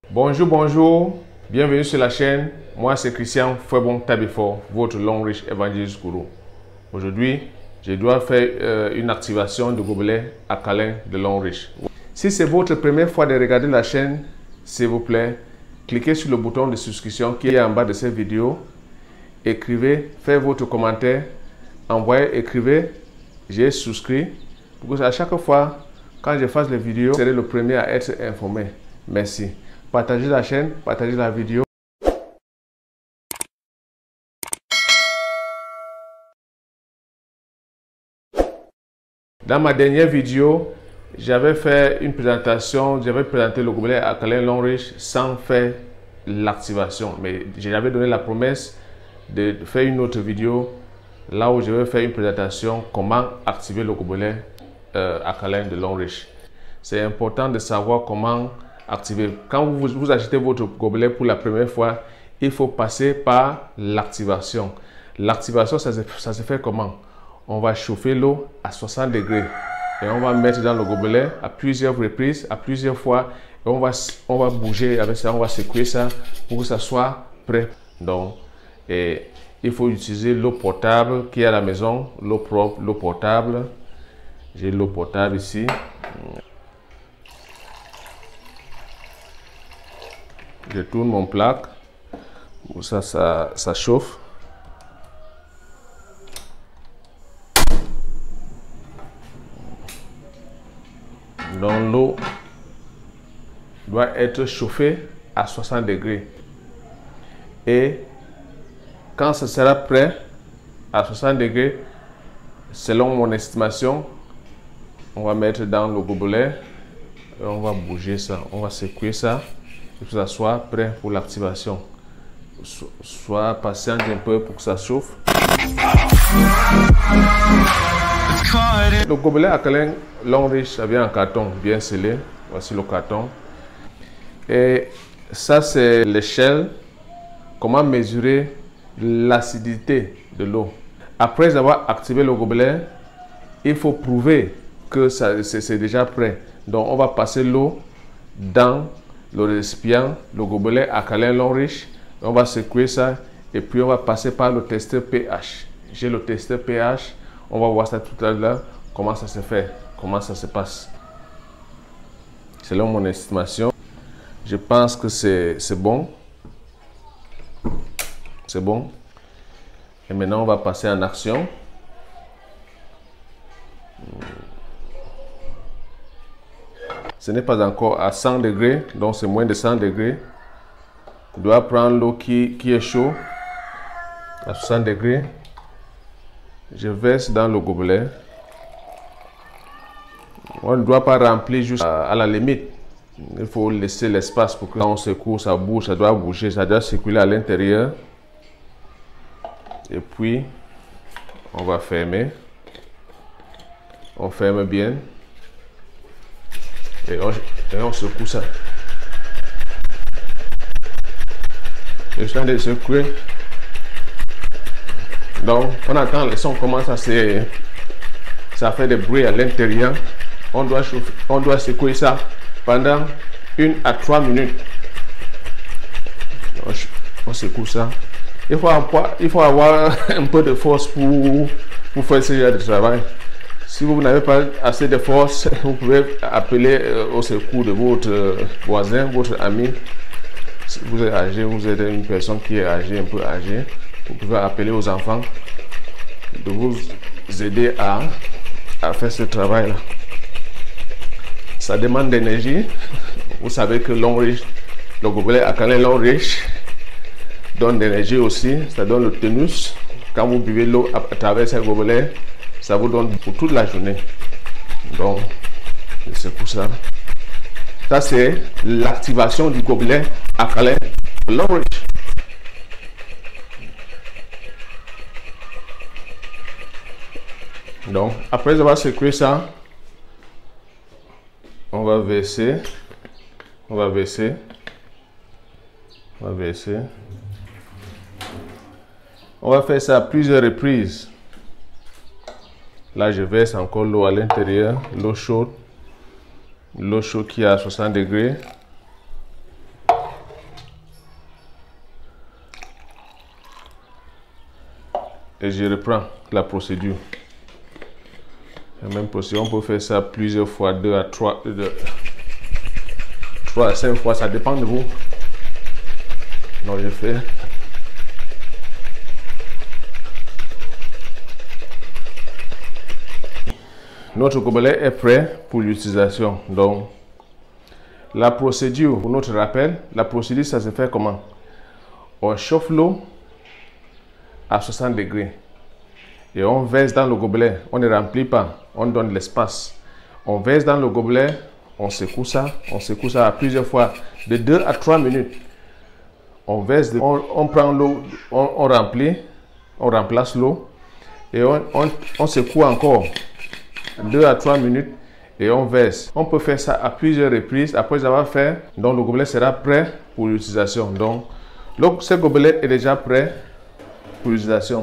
Bonjour, bonjour, bienvenue sur la chaîne. Moi c'est Christian Fouebon Tabifor, votre Long Reach Evangelist Guru. Aujourd'hui, je dois faire une activation de gobelet alcalin de Long Reach. Si c'est votre première fois de regarder la chaîne, s'il vous plaît, cliquez sur le bouton de souscription qui est en bas de cette vidéo. Écrivez, faites votre commentaire, envoyez, écrivez, j'ai souscrit, pour que à chaque fois, quand je fasse les vidéos, vous serez le premier à être informé. Merci. Partagez la chaîne, partagez la vidéo. Dans ma dernière vidéo, j'avais fait une présentation, j'avais présenté le gobelet alcalin Long Reach sans faire l'activation. Mais j'avais donné la promesse de faire une autre vidéo là où je vais faire une présentation comment activer le gobelet alcalin de Long Reach. C'est important de savoir comment activer. Quand vous achetez votre gobelet pour la première fois, il faut passer par l'activation. L'activation, ça se fait comment? On va chauffer l'eau à 60 degrés et on va mettre dans le gobelet à plusieurs reprises, à plusieurs fois, et on va bouger avec ça, on va secouer ça pour que ça soit prêt. Donc, il faut utiliser l'eau potable qui est à la maison, l'eau propre, l'eau potable. J'ai l'eau potable ici. Je tourne mon plaque, ça chauffe. Donc l'eau doit être chauffée à 60 degrés. Et quand ce sera prêt à 60 degrés, selon mon estimation, on va mettre dans le gobelet et on va bouger ça, on va secouer ça pour que ça soit prêt pour l'activation. Sois patient un peu pour que ça chauffe. Le gobelet alcalin Long Reach, ça vient en carton bien scellé. Voici le carton. Et ça, c'est l'échelle. Comment mesurer l'acidité de l'eau. Après avoir activé le gobelet, il faut prouver que c'est déjà prêt. Donc, on va passer l'eau dans le récipient, le gobelet alcalin Long Reach. On va secouer ça et puis on va passer par le testeur pH. J'ai le testeur pH. On va voir ça tout à l'heure, comment ça se fait, comment ça se passe. Selon mon estimation, je pense que c'est bon. C'est bon. Et maintenant, on va passer en action. Ce n'est pas encore à 100 degrés, donc c'est moins de 100 degrés. On doit prendre l'eau qui est chaude à 60 degrés. Je verse dans le gobelet. On ne doit pas remplir juste à la limite. Il faut laisser l'espace pour que quand on secoue, ça bouge, ça doit bouger, ça doit circuler à l'intérieur. Et puis, on va fermer. On ferme bien. Et on secoue ça. Je suis en train de secouer. Donc, on attend le son commence à se... Ça fait des bruits à l'intérieur. On doit secouer ça pendant 1 à 3 minutes. On secoue ça. Il faut avoir un peu de force pour faire ce genre de travail. Si vous n'avez pas assez de force, vous pouvez appeler au secours de votre voisin, votre ami. Si vous êtes âgé, vous êtes une personne qui est âgée, un peu âgée, vous pouvez appeler aux enfants de vous aider à faire ce travail-là. Ça demande d'énergie. Vous savez que Long Reach, le gobelet alcalin Long Reach donne de l'énergie aussi. Ça donne le tonus. Quand vous buvez l'eau à travers ce gobelet, ça vous donne pour toute la journée. Donc, c'est pour ça. Ça, c'est l'activation du gobelet alcalin Long Reach. Donc, après avoir secoué ça, on va verser. On va verser. On va verser. On va faire ça à plusieurs reprises. Là, je verse encore l'eau à l'intérieur, l'eau chaude qui est à 60 degrés. et je reprends la procédure. La même procédure, on peut faire ça plusieurs fois, 2 à 3, 3 à 5 fois, ça dépend de vous. Donc je fais. Notre gobelet est prêt pour l'utilisation. Donc la procédure, pour notre rappel, la procédure ça se fait comment? On chauffe l'eau à 60 degrés et on verse dans le gobelet. On ne remplit pas, on donne l'espace. On verse dans le gobelet, on secoue ça à plusieurs fois, de 2 à 3 minutes. On verse, on prend l'eau, on remplit, on remplace l'eau et on secoue encore 2 à 3 minutes et on verse. On peut faire ça à plusieurs reprises. Après avoir fait, donc le gobelet sera prêt pour l'utilisation. Donc ce gobelet est déjà prêt pour l'utilisation.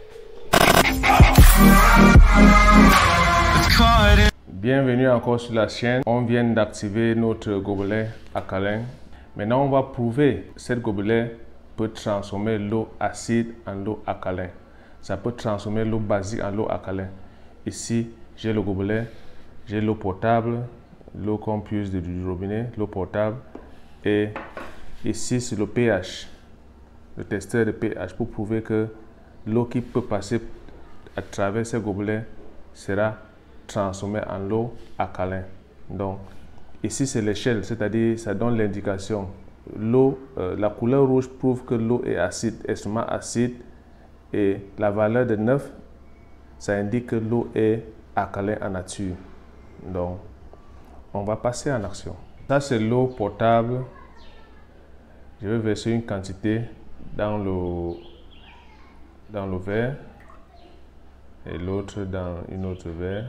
Bienvenue encore sur la chaîne. On vient d'activer notre gobelet alcalin. Maintenant, on va prouver que ce gobelet peut transformer l'eau acide en l'eau alcalin. Ça peut transformer l'eau basique en l'eau alcalin. Ici, j'ai le gobelet, j'ai l'eau potable, l'eau qu'on puise du robinet, l'eau potable. Et ici, c'est le pH, le testeur de pH pour prouver que l'eau qui peut passer à travers ce gobelet sera transformée en l'eau alcalin. Donc, ici, c'est l'échelle, c'est-à-dire ça donne l'indication. L'eau, la couleur rouge prouve que l'eau est acide, extrêmement acide. Et la valeur de 9, ça indique que l'eau est alcalin en nature. Donc, on va passer en action. Ça, c'est l'eau potable. Je vais verser une quantité dans le verre et l'autre dans une autre verre.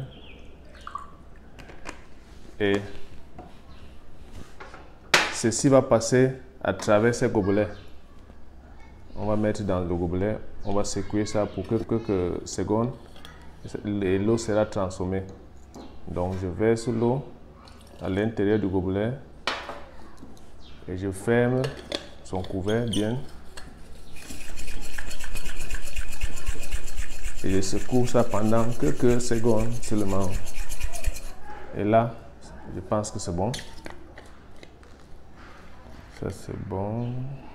Et ceci va passer à travers ces gobelets. On va mettre dans le gobelet, on va secouer ça pour quelques secondes et l'eau sera transformée. Donc je verse l'eau à l'intérieur du gobelet et je ferme son couvert bien et je secoue ça pendant quelques secondes seulement. Et là, je pense que c'est bon. Ça c'est bon.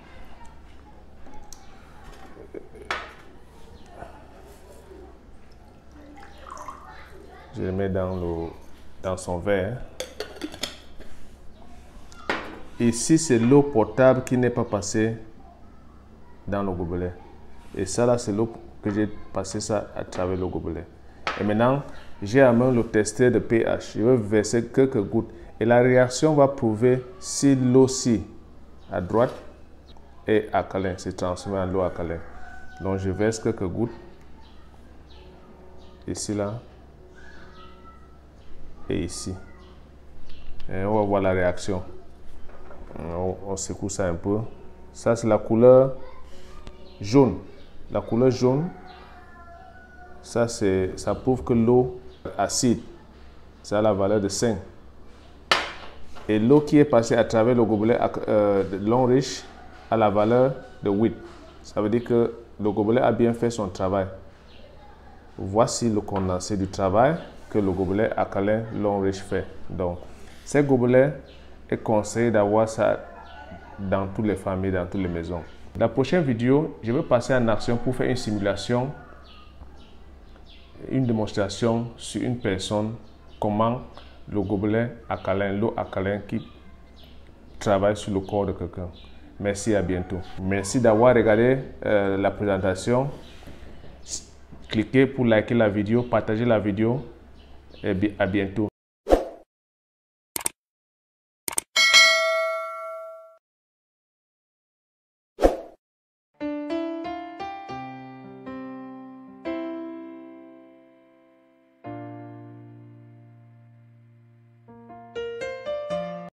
Je le mets dans son verre. Ici, c'est l'eau potable qui n'est pas passée dans le gobelet. Et ça, là, c'est l'eau que j'ai passé ça à travers le gobelet. Et maintenant, j'ai à main le testeur de pH. Je vais verser quelques gouttes. Et la réaction va prouver si l'eau-ci, à droite, est alcalin, c'est transformé en l'eau alcalin. Donc, je verse quelques gouttes. Ici, là. Et ici. Et on va voir la réaction. On secoue ça un peu. Ça, c'est la couleur jaune. La couleur jaune, ça prouve que l'eau acide, ça a la valeur de 5. Et l'eau qui est passée à travers le gobelet de Longreach a la valeur de 8. Ça veut dire que le gobelet a bien fait son travail. Voici le condensé du travail que le gobelet alcalin Longreach fait. Donc, ces gobelets est conseillé d'avoir ça dans toutes les familles, dans toutes les maisons. Dans la prochaine vidéo, je vais passer en action pour faire une simulation, une démonstration sur une personne, comment le gobelet alcalin, l'eau alcalin qui travaille sur le corps de quelqu'un. Merci, à bientôt. Merci d'avoir regardé la présentation. Cliquez pour liker la vidéo, partager la vidéo et à bientôt.